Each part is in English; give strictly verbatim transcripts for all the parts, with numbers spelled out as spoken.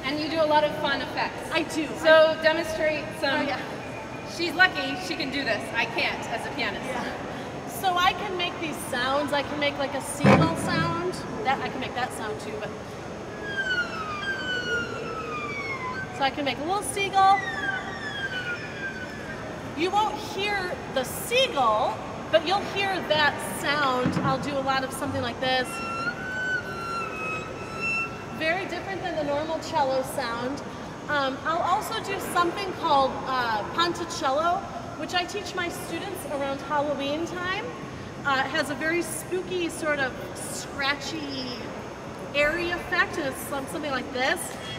And you do a lot of fun effects. I do. So demonstrate some. Oh, yeah. She's lucky she can do this. I can't as a pianist. Yeah. So I can make these sounds. I can make like a seagull sound. That I can make that sound too, but so I can make a little seagull. You won't hear the seagull, but you'll hear that sound. I'll do a lot of something like this. Very different than the normal cello sound. Um, I'll also do something called uh, ponticello, which I teach my students around Halloween time. Uh, it has a very spooky sort of scratchy, airy effect, and it's something like this.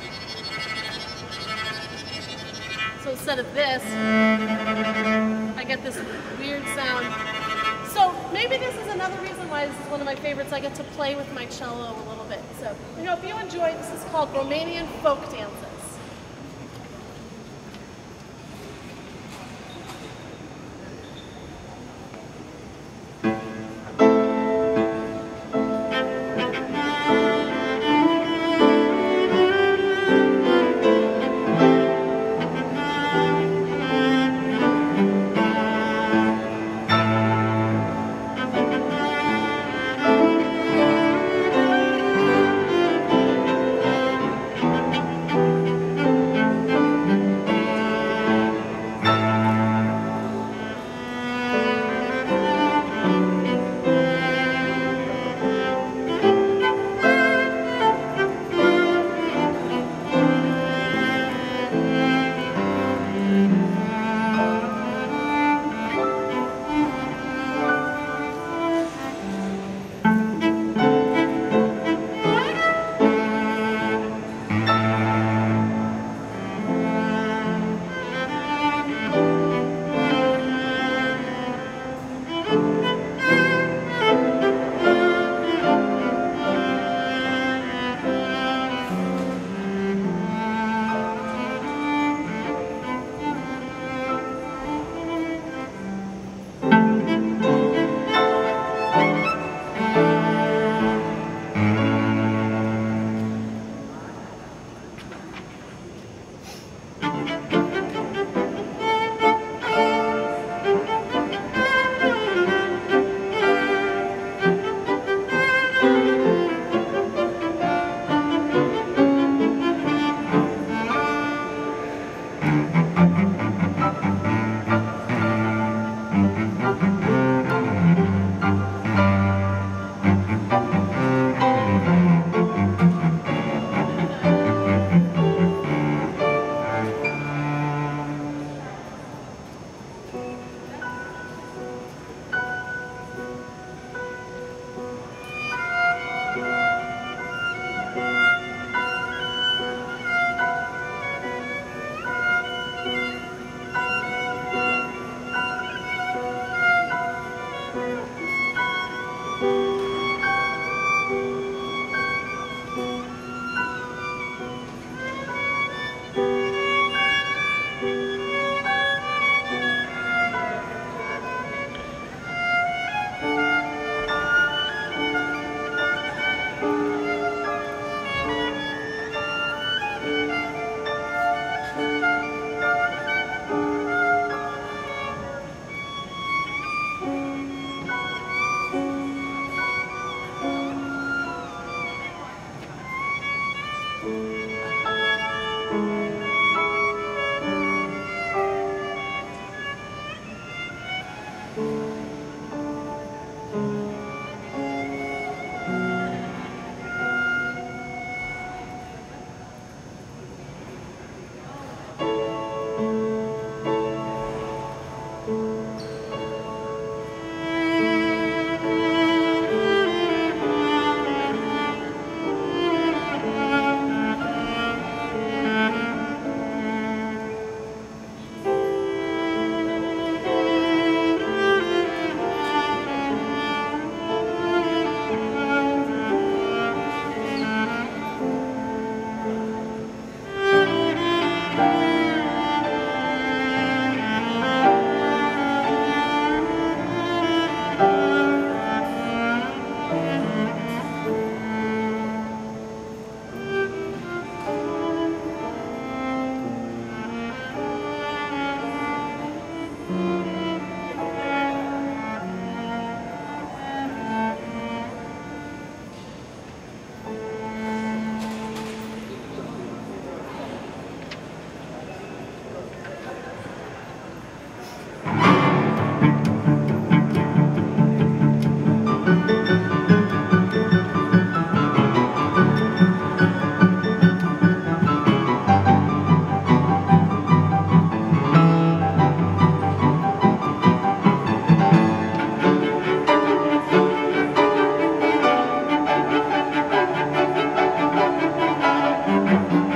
So instead of this, I get this weird sound. So maybe this is another reason why this is one of my favorites. I get to play with my cello a little bit. So I hope you enjoy. This is called Romanian folk dances. Thank you.